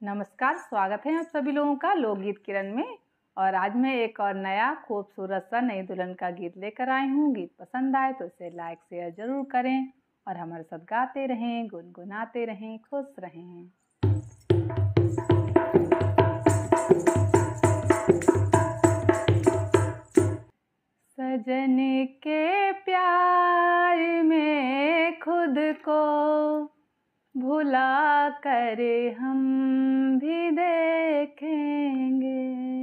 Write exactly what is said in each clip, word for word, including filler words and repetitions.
नमस्कार, स्वागत है आप सभी लोगों का लोकगीत किरण में। और आज मैं एक और नया खूबसूरत सा नई दुल्हन का गीत लेकर आई हूँ। गीत पसंद आए तो इसे लाइक शेयर ज़रूर करें और हमारे साथ गाते रहें, गुनगुनाते रहें, खुश रहें। सजन के प्यार में खुद को भुला कर हम भी देखेंगे।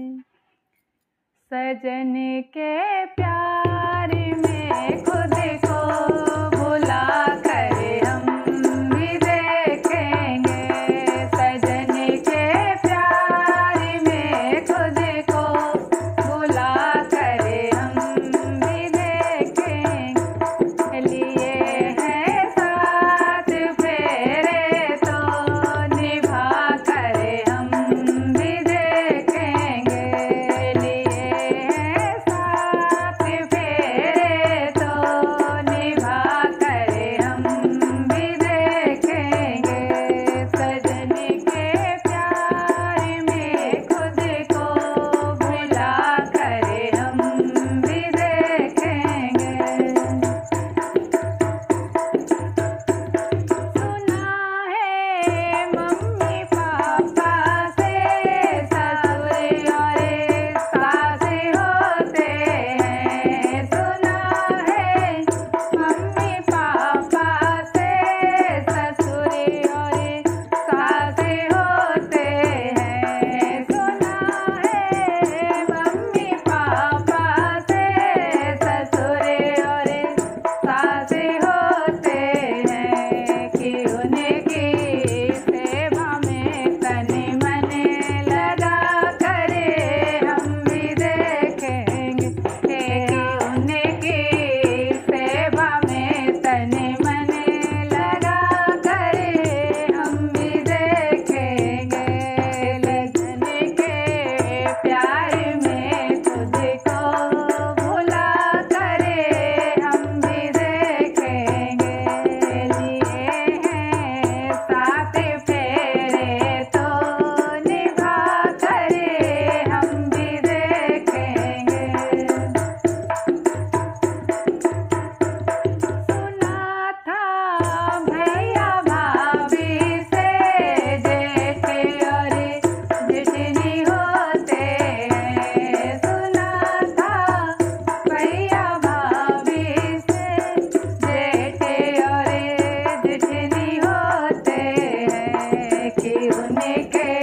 सजन के प्यार में खुद को भुला कर हम भी देखेंगे। सजन के प्यार में खुद को भुला कर हम भी देखेंगे। लिए हैं साथ फेरे तो निभा कर हम भी देखेंगे। लिए हैं साथ फेरे तो निभा कर हम भी देखेंगे। सजन के प्यार में खुद को भुला कर हम भी देखेंगे। सुना है मम्मी पापा से ससुर और सास होते हैं। सुना है मम्मी पापा से ससुर और सास होते हैं। सुना है मम्मी पापा से ससुर और सास होते हैं कि उनकी सेवा में तन मन लगा कर हम भी देखेंगे। कि उनकी सेवा में तन मन लगा कर हम भी देखेंगे। लगन के प्यार में खुद को भुला कर हम भी देखेंगे। लिए हैं साथ फेरे तो निभा कर हम भी देखेंगे। सुना था भैया भाभी से जेठ और जेठनी होते हैं। सुना था भैया भाभी से जेठ और जेठनी होते हैं कि उनके